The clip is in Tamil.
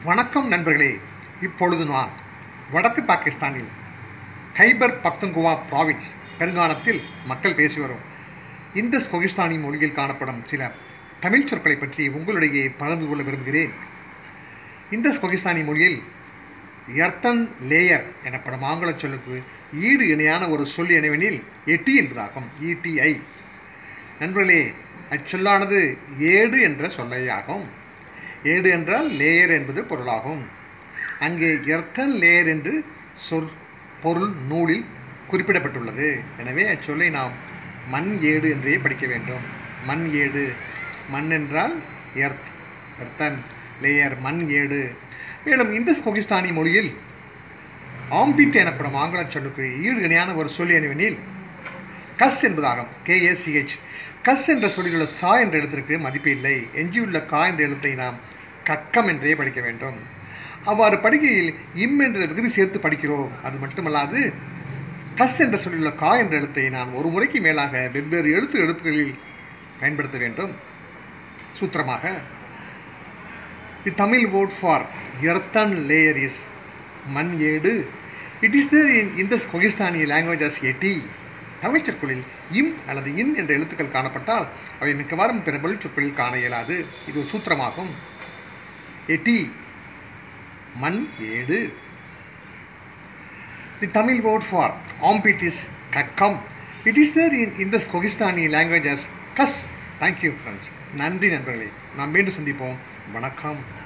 வணக்கம் நண்பர்களே. இப்பொழுது நான் வடக்கு பாகிஸ்தானில் கைபர் பக்துன்குவா ப்ராவின்ஸ் பெருங்கானத்தில் மக்கள் பேசி வரும் இந்த கொகிஸ்தானி மொழியில் காணப்படும் சில தமிழ் சொற்களை பற்றி உங்களிடையே பகிர்ந்து கொள்ள விரும்புகிறேன். இந்த கொகிஸ்தானி மொழியில் எர்த்தன் லேயர் எனப்படும் ஆங்கில சொல்லுக்கு ஈடு இணையான ஒரு சொல் எனவெனில் எட்டி என்பதாகும். ETI. நண்பர்களே, அச்சொல்லானது ஏடு என்ற சொல்லையாகும். ஏடு என்றால் லேயர் என்பது பொருளாகும். அங்கே எர்த்தன் லேயர் என்று பொருள் நூலில் குறிப்பிடப்பட்டுள்ளது. எனவே அச்சொல்லை நாம் மண் ஏடு என்றே படிக்க வேண்டும். மண் ஏடு, மண் என்றால் எர்த்தன் லேயர், மண் ஏடு. மேலும் இந்த கொகிஸ்தானி மொழியில் ஆம்பிட் எனப்படும் ஆங்கில சொல்லுக்கு ஈடு இணையான ஒரு சொல் எனவெனில் கஸ் என்பதாகும். KACH. கஸ் என்ற சொல்லிலுள்ள சா என்ற எழுத்திற்கு மதிப்பு இல்லை. எஞ்சியுள்ள கா என்ற எழுத்தை நாம் கக்கம் என்றே படிக்க வேண்டும். அவ்வாறு படிக்கையில் இம் என்ற விகுதி சேர்த்து படிக்கிறோம். அது மட்டுமல்லாது கஸ் என்ற சொல்லிலுள்ள கா என்ற எழுத்தை நான் ஒரு முறைக்கு மேலாக வெவ்வேறு எழுப்புகளில் பயன்படுத்த வேண்டும். சூத்திரமாக, the Tamil word for earthen layer is மண் ஏடு. It is there in the Kohistani language as எட்டி. தமிழ் சொற்களில் இம் அல்லது இன் என்ற எழுத்துக்கள் காணப்பட்டால் அவை மிக்கவாறும் பிற மொழி சொற்களில் காண இயலாது. இது ஒரு சூத்திரமாகும். எட்டி, மண் ஏடு. The Tamil word for armpit is கக்கம். It is there in the Kohistani language as கஸ். Thank you friends. நன்றி நண்பர்களே. நாம் மீண்டும் சந்திப்போம். வணக்கம்.